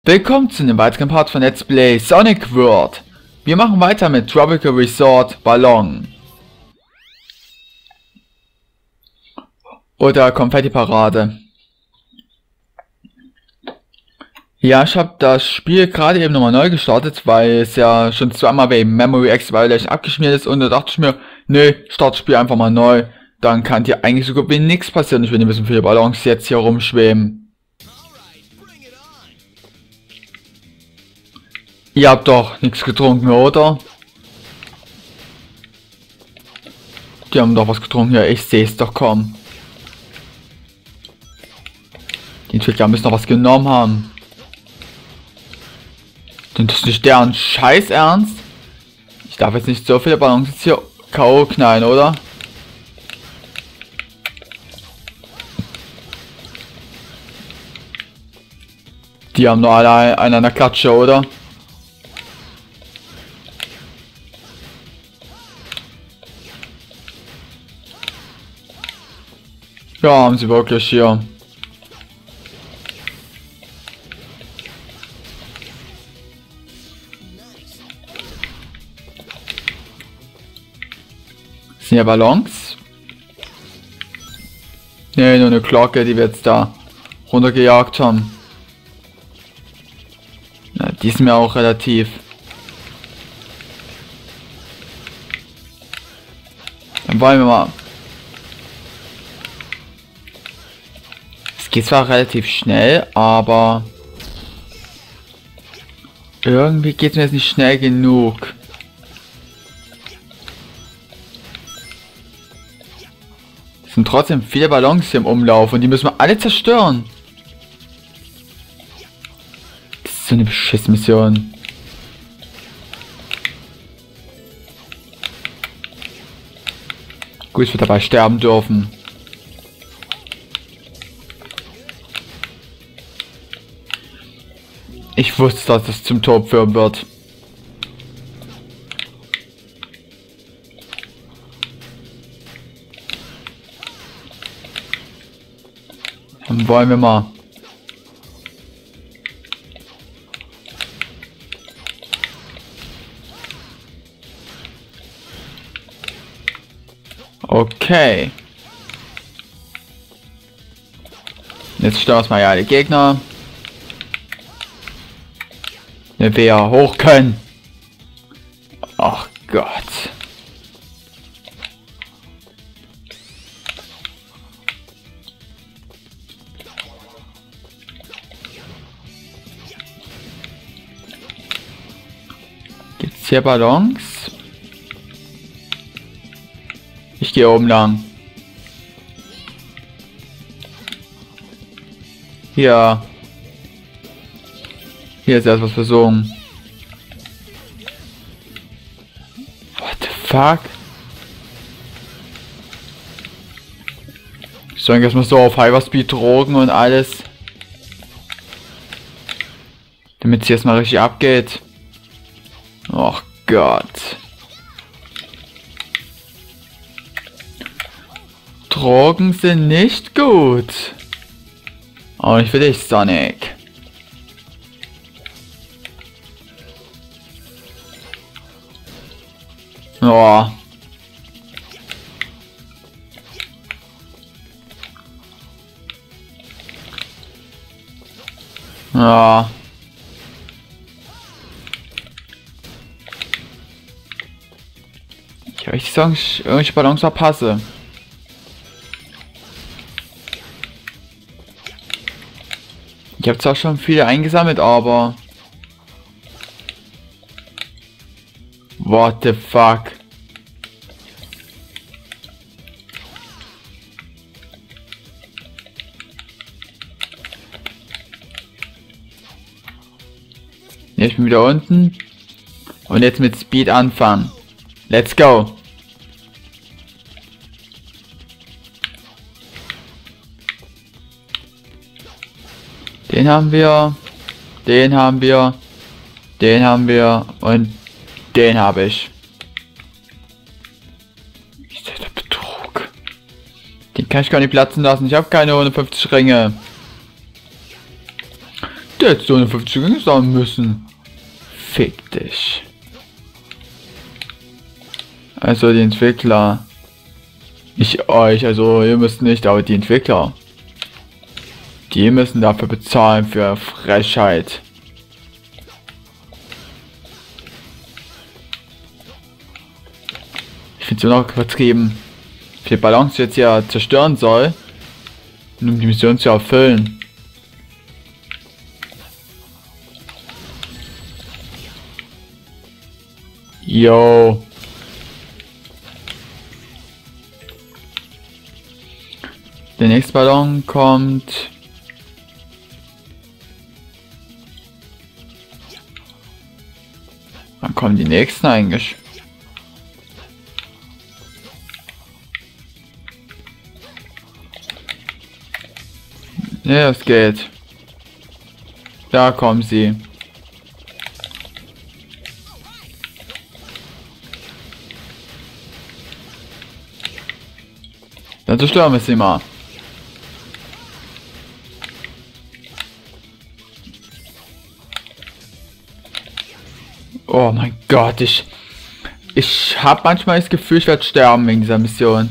Willkommen zu einem weiteren Part von Let's Play Sonic World. Wir machen weiter mit Tropical Resort Ballon. Oder Konfetti Parade. Ja, ich habe das Spiel gerade eben nochmal neu gestartet, weil es ja schon zweimal bei Memory X Violation abgeschmiert ist. Und da dachte ich mir, nee, start das Spiel einfach mal neu. Dann kann dir eigentlich so gut wie nichts passieren. Ich will nicht wissen, wie viele Ballons jetzt hier rumschweben. Ihr habt doch nichts getrunken, oder? Die haben doch was getrunken, ja, ich sehe es doch, komm. Die Entwickler müssen noch was genommen haben. Sind das nicht deren Scheiß Ernst? Ich darf jetzt nicht so viele Ballons jetzt hier K.O. knallen, oder? Die haben nur alle einen an der Klatsche, oder? Ja, haben sie wirklich hier. Sind ja Ballons? Ne, nur eine Glocke, die wir jetzt da runtergejagt haben. Ja, die ist mir auch relativ. Dann wollen wir mal. Es geht zwar relativ schnell, aber irgendwie geht es mir jetzt nicht schnell genug. Es sind trotzdem viele Ballons hier im Umlauf und die müssen wir alle zerstören. Das ist so eine Beschissmission. Gut, ich würde dabei sterben dürfen. Ich wusste, dass das zum Tod führen wird. Dann wollen wir mal. Okay. Jetzt stellen wir uns mal ja alle Gegner. Wenn wir hoch können. Ach Gott. Gibt's hier Ballons? Ich gehe oben lang. Hier. Hier ist erst was versogen. What the fuck? Ich soll erstmal so auf Hyperspeed drogen und alles. Damit es erstmal richtig abgeht. Och Gott. Drogen sind nicht gut. Auch nicht für dich, Sonic. Oh. Ja. Ich habe richtig sagen, ich irgendwelche Ballons verpasse. Ich habe zwar schon viele eingesammelt, aber what the fuck? Ich bin wieder unten. Und jetzt mit Speed anfangen. Let's go. Den haben wir. Den haben wir. Den haben wir. Und den habe ich. Ist der Betrug? Den kann ich gar nicht platzen lassen. Ich habe keine 150 Ringe. Der hätte so eine 50 Zugänge sagen müssen. Fick dich. Also die Entwickler. Nicht euch, also ihr müsst nicht, aber die Entwickler. Die müssen dafür bezahlen für Frechheit. Ich finde es nur noch übertrieben. Wie viel Balance jetzt hier zerstören soll, um die Mission zu erfüllen. Yo. Der nächste Ballon kommt. Wann kommen die nächsten eigentlich? Ja, es geht. Da kommen sie. Dann zerstören wir sie mal. Oh mein Gott, ich habe manchmal das Gefühl, ich werde sterben wegen dieser Mission.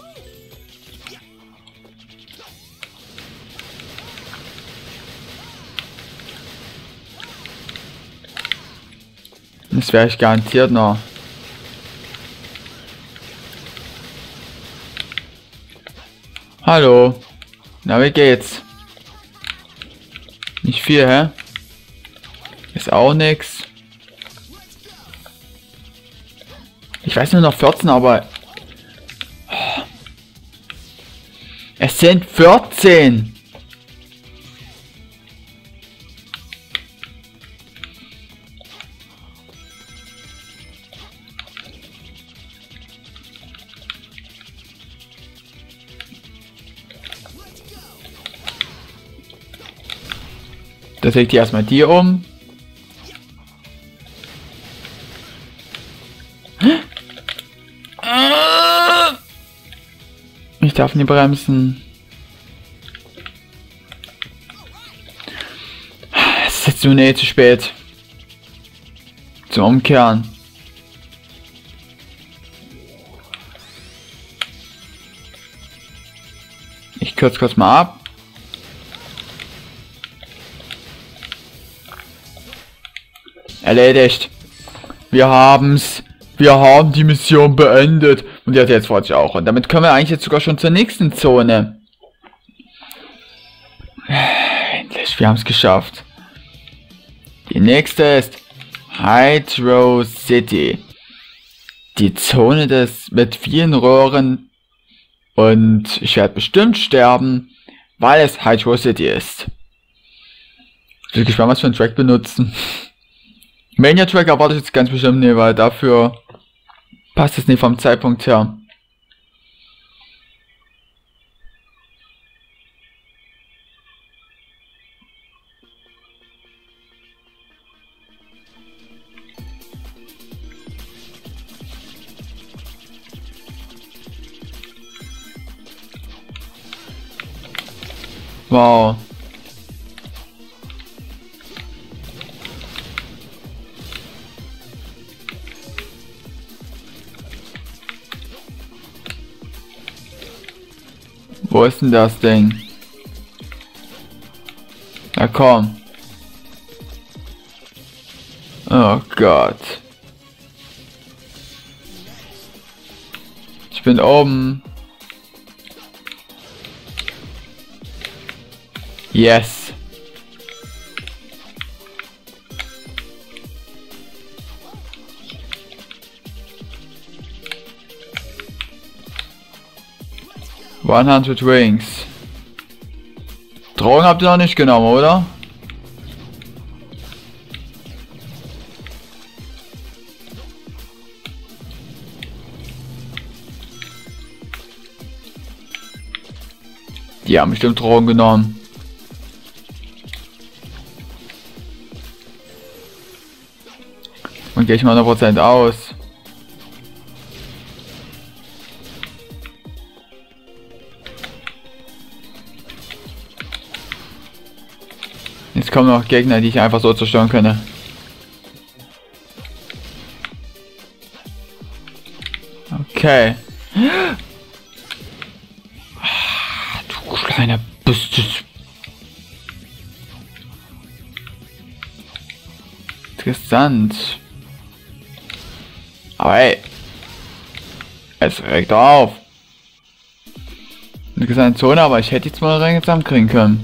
Das wäre ich garantiert noch. Hallo. Na, wie geht's? Nicht viel, hä? Ist auch nix. Ich weiß nur noch 14, aber... Es sind 14! Da legt ihr erstmal die um. Ich darf nie bremsen. Es ist jetzt nur zu spät. Zum Umkehren. Ich kürze kurz mal ab. Erledigt. Wir haben's. Wir haben die Mission beendet. Und die hat jetzt vor sich auch. Und damit können wir eigentlich jetzt sogar schon zur nächsten Zone. Endlich, wir haben es geschafft. Die nächste ist Hydro City. Die Zone mit vielen Röhren. Und ich werde bestimmt sterben, weil es Hydro City ist. Ich bin gespannt, was für einen Track benutzen. Mania Track erwarte ich jetzt ganz bestimmt nicht, weil dafür passt es nicht vom Zeitpunkt her. Wow. Wo ist denn das Ding? Na komm. Oh Gott. Ich bin oben. Yes. $100 Rings. Drogen habt ihr noch nicht genommen, oder? Die haben bestimmt Drogen genommen. Und gehe ich mal 100% aus. Jetzt Es kommen noch Gegner, die ich einfach so zerstören könnte. Okay. Du kleiner bist du. Interessant. Aber ey. Es regt auf. Interessante Zone, aber ich hätte jetzt mal rein zusammenkriegen können.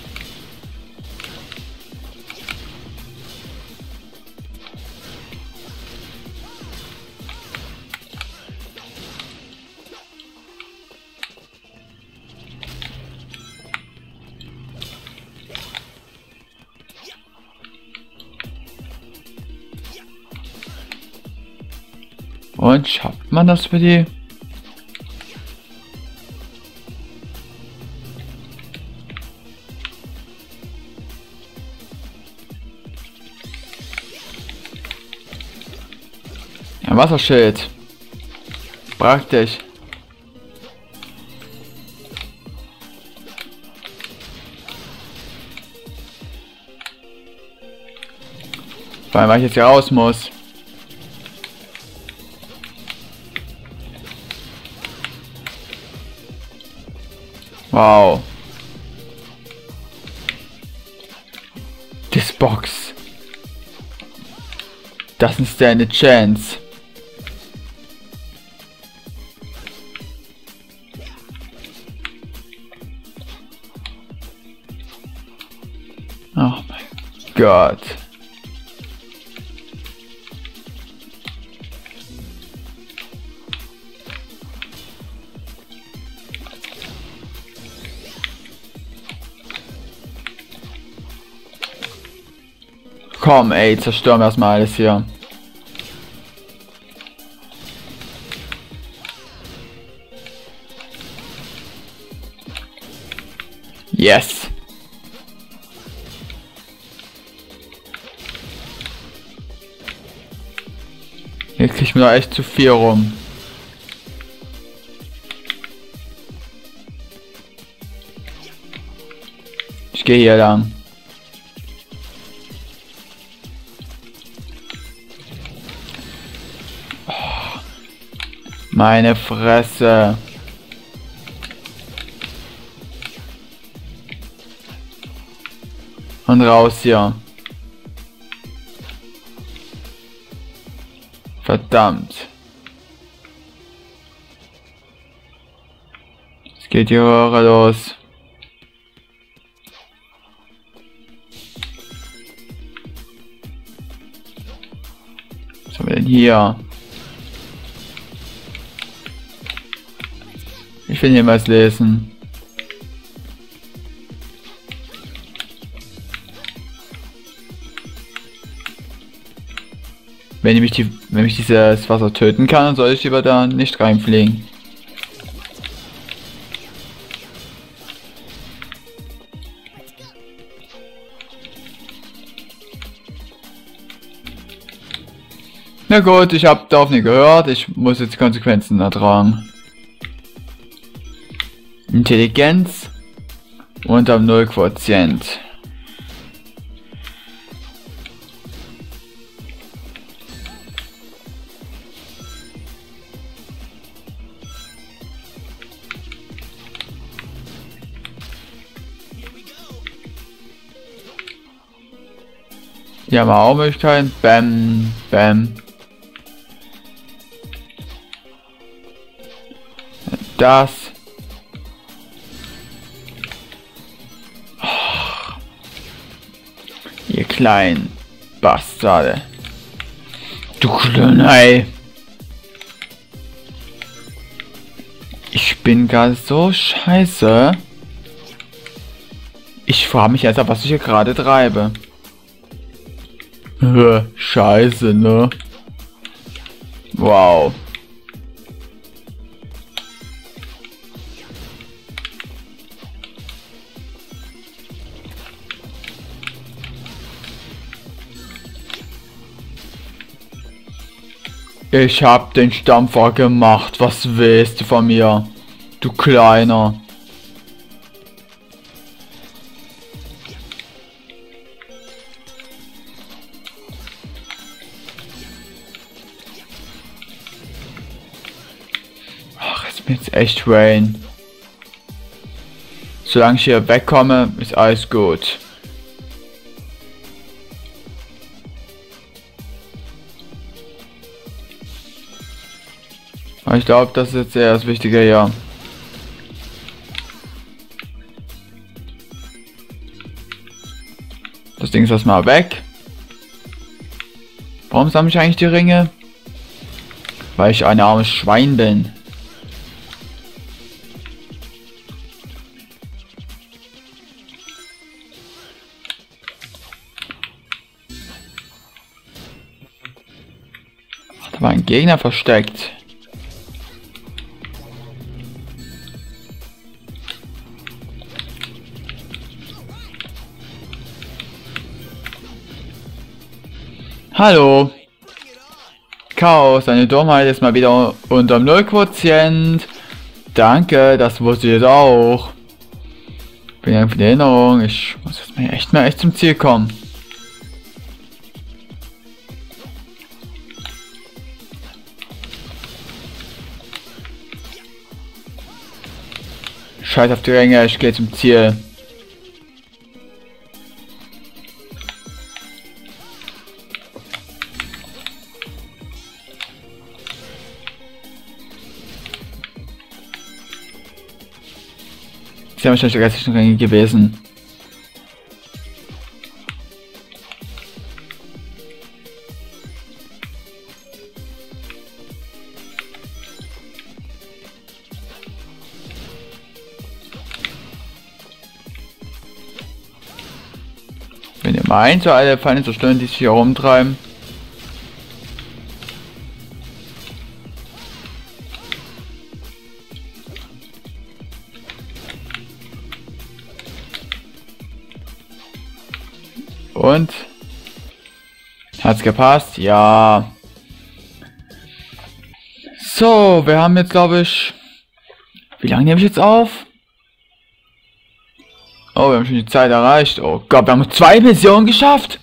Und schafft man das für die? Ein Wasserschild. Praktisch. Vor allem, weil ich jetzt hier raus muss. Wow. This box. Das ist deine Chance. Oh mein Gott. Komm, ey, zerstören wir erstmal alles hier. Yes. Hier kriege ich mir doch echt zu viel rum. Ich gehe hier lang. Meine Fresse. Und raus hier. Verdammt. Es geht die Röhre los. Was haben wir denn hier? Ich will hier was lesen. Wenn ich dieses Wasser töten kann, dann soll ich lieber da nicht reinfliegen. Na gut, ich habe darauf nicht gehört. Ich muss jetzt Konsequenzen ertragen. Intelligenz und am 0 Quotient. Hier haben wir auch Möglichkeiten. Bam, bam. Das. Oh, ihr kleinen Bastarde. Du Klönei. Ich bin gerade so scheiße. Ich frage mich erst, was ich hier gerade treibe. Scheiße, ne? Wow. Ich hab den Stampfer gemacht. Was willst du von mir? Du Kleiner. Lass mir jetzt echt Rain. Solange ich hier wegkomme, ist alles gut. Aber ich glaube, das ist jetzt eher das Wichtige hier. Das Ding ist erstmal weg. Warum sammle ich eigentlich die Ringe? Weil ich ein armes Schwein bin. Da war ein Gegner versteckt. Hallo. Chaos, deine Dummheit ist mal wieder unterm Nullquotient. Danke, das wusste ich jetzt auch. Bin ja für die Erinnerung. Ich muss jetzt mal echt zum Ziel kommen. Scheiß auf die Ränge, ich gehe zum Ziel. Sie haben wahrscheinlich die restlichen Ränge gewesen. Wenn ihr meint, so alle Feinde zu stören, die sich hier rumtreiben. Und? Hat's gepasst? Ja. So, wir haben jetzt, glaube ich... Wie lange nehme ich jetzt auf? Oh, wir haben schon die Zeit erreicht. Oh Gott, wir haben 2 Missionen geschafft.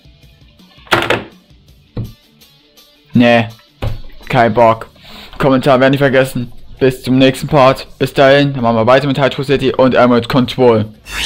Nee. Kein Bock. Kommentar werden nicht vergessen. Bis zum nächsten Part. Bis dahin, dann machen wir weiter mit Hydro City und Emerald Control.